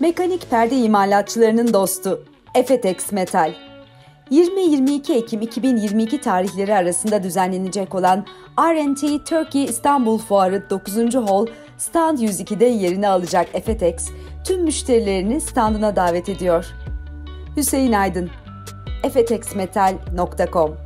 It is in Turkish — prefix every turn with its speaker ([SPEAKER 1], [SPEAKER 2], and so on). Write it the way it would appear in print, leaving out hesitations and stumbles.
[SPEAKER 1] Mekanik perde imalatçılarının dostu Efetex Metal. 20-22 Ekim 2022 tarihleri arasında düzenlenecek olan R&T Turkey İstanbul Fuarı 9. Hall Stand 102'de yerini alacak Efetex, tüm müşterilerini standına davet ediyor. Hüseyin Aydın, efetexmetal.com